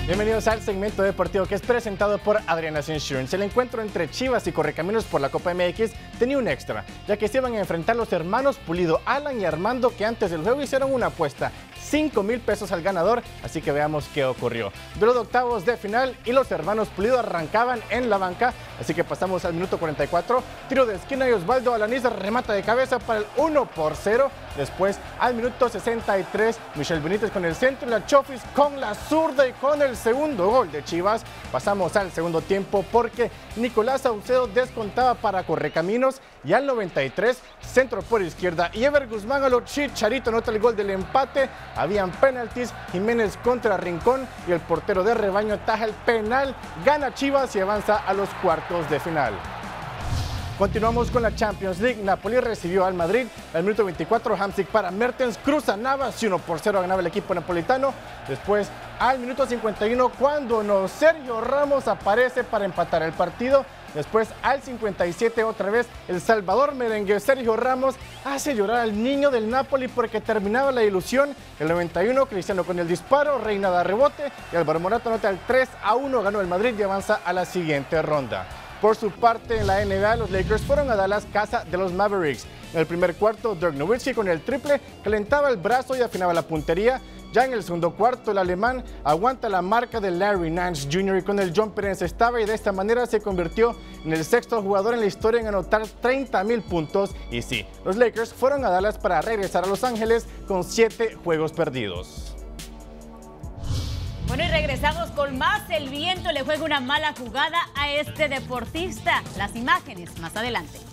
Bienvenidos al segmento deportivo que es presentado por Adriana's Insurance. El encuentro entre Chivas y Correcaminos por la Copa MX tenía un extra, ya que se iban a enfrentar los hermanos Pulido, Alan y Armando, que antes del juego hicieron una apuesta, 5,000 pesos al ganador, así que veamos qué ocurrió. Duelo de octavos de final y los hermanos Pulido arrancaban en la banca, así que pasamos al minuto 44, tiro de esquina y Osvaldo Alaniz remata de cabeza para el 1-0. Después, al minuto 63, Michel Benítez con el centro y la Chofis con la zurda y con el segundo gol de Chivas. Pasamos al segundo tiempo porque Nicolás Saucedo descontaba para Correcaminos y al 93, centro por izquierda y Ever Guzmán a lo Chicharito anota el gol del empate. Habían penaltis, Jiménez contra Rincón y el portero de Rebaño ataja el penal, gana Chivas y avanza a los cuartos de final. Continuamos con la Champions League. Napoli recibió al Madrid. Al minuto 24, Hamsik para Mertens, cruza Navas y 1-0 ganaba el equipo napolitano. Después, al minuto 51, cuando Sergio Ramos aparece para empatar el partido. Después, al 57, otra vez, el Salvador merengue Sergio Ramos hace llorar al niño del Napoli porque terminaba la ilusión. El 91, Cristiano con el disparo, Reina da rebote y Álvaro Morata anota el 3-1, ganó el Madrid y avanza a la siguiente ronda. Por su parte, en la NBA, los Lakers fueron a Dallas, casa de los Mavericks. En el primer cuarto, Dirk Nowitzki con el triple calentaba el brazo y afinaba la puntería. Ya en el segundo cuarto, el alemán aguanta la marca de Larry Nance Jr. y con el jumper encestaba y de esta manera se convirtió en el sexto jugador en la historia en anotar 30,000 puntos. Y sí, los Lakers fueron a Dallas para regresar a Los Ángeles con 7 juegos perdidos. Bueno, y regresamos con más. El viento le juega una mala jugada a este deportista. Las imágenes más adelante.